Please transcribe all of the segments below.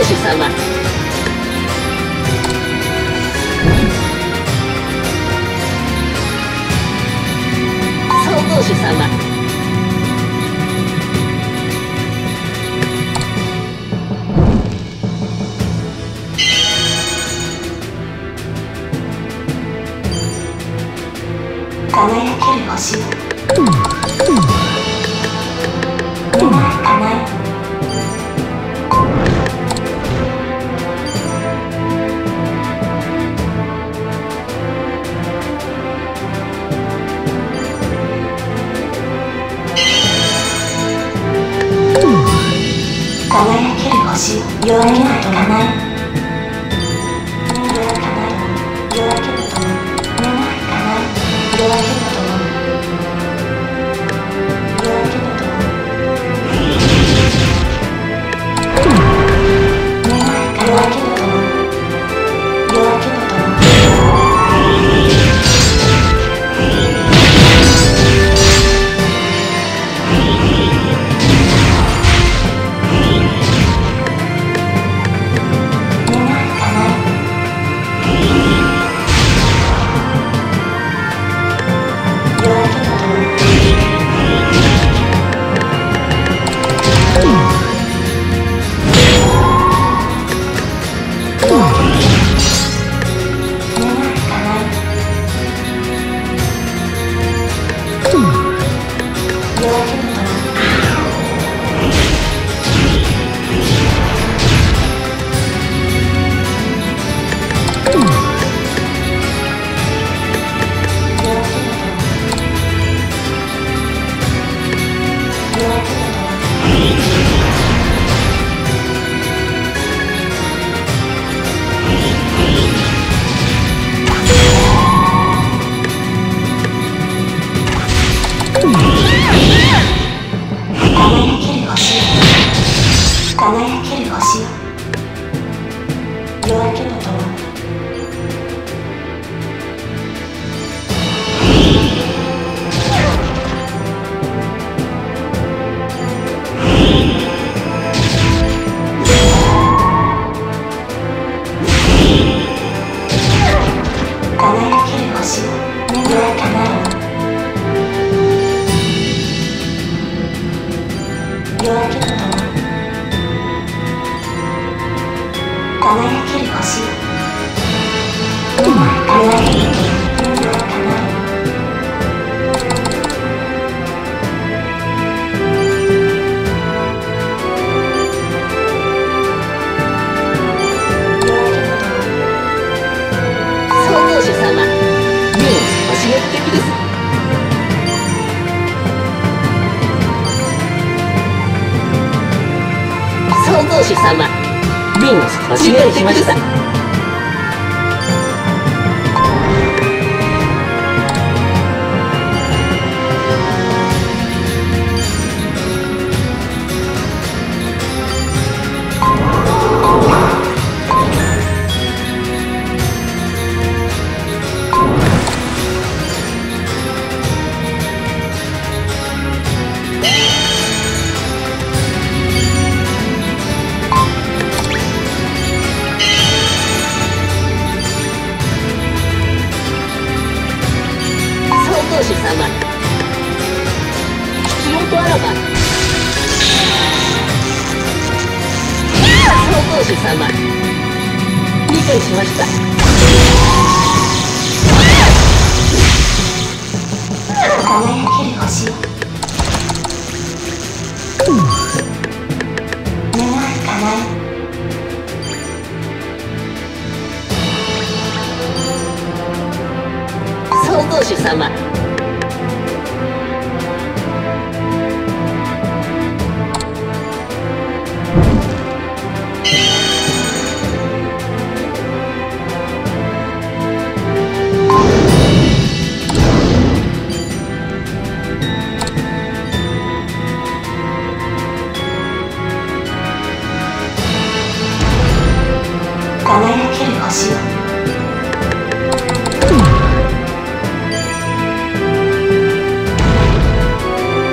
主様。創造主様。 輝ける星を願い叶え輝ける星を夜明けと叶え夜明けとともに願い叶え夜明けとともに夜明けとともに願い叶え夜明けとともに夜明けとともに輝ける星よ夜明けとともに輝ける星よ願い叶え夜明けとともに輝ける星よ願い叶え願い叶え創造主様。目を星の敵です。創造主様。目を星の敵です。創造主様。必要とあらば。創造主様。理解しました。 輝ける星よ願い叶え創造主様。 輝ける星よ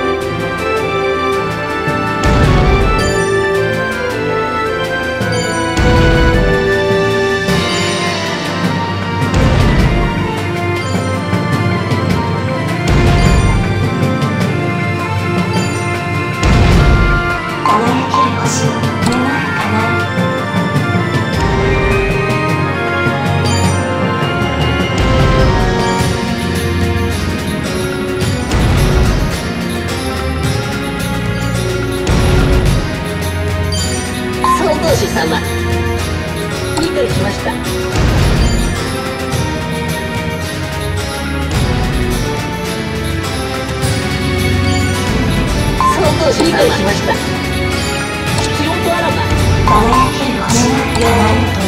輝星を願い叶え総合士様、理解しました。総合士様、理解しました。必要とあらば輝ける星が叶えると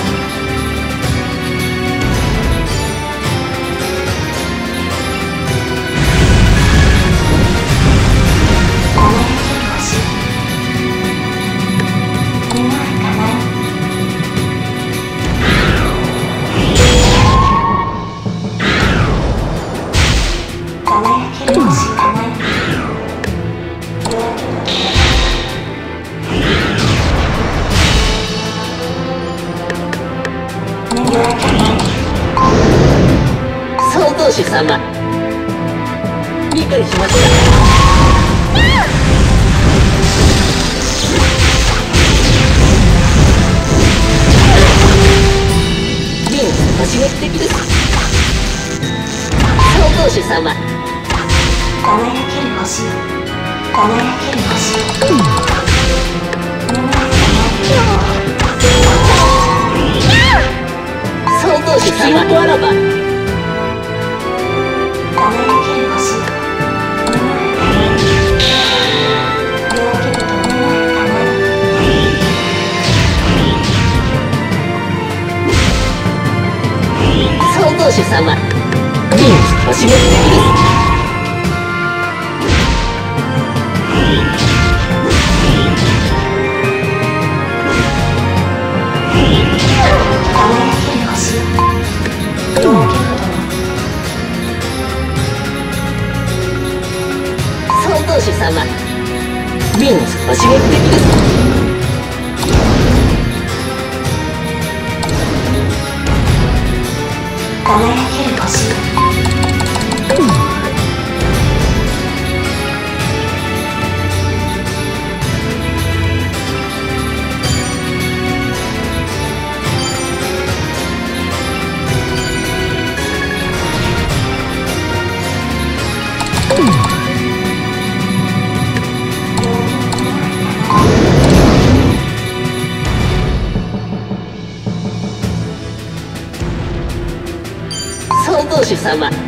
総合士様、理解しました。ビンス刺激的です。総合士様、 輝ける星よ輝ける星よ総合士様、必要とあらば輝ける星よ総合士様、ビンス刺激的です。総合士様、ビンス刺激的です。 輝ける星よ総合士様、